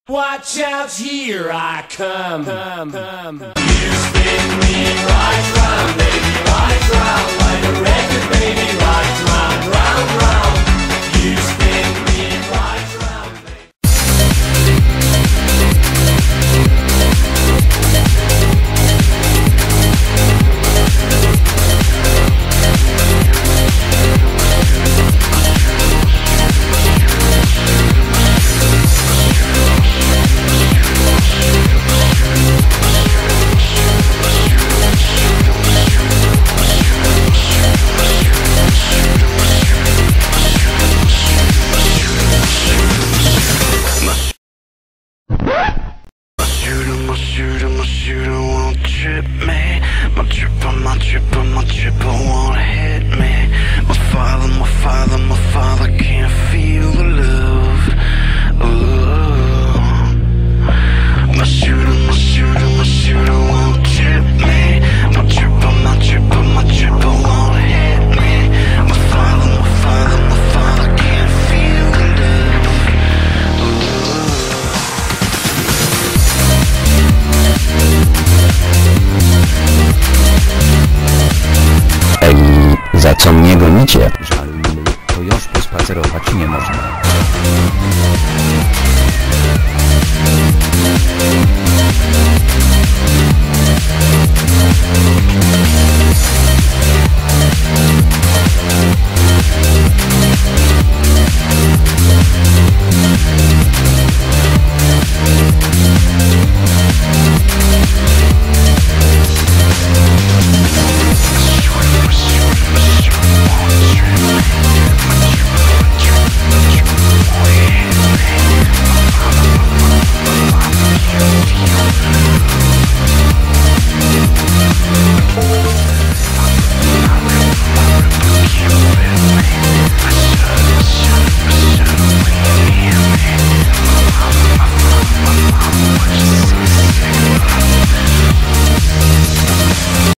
Watch out, here I come. You spin me right round, baby, right round, like a record, baby, right round, round, round. You spin me right round, baby. Za co mnie gonicie? Żal, to już pospacerować nie można.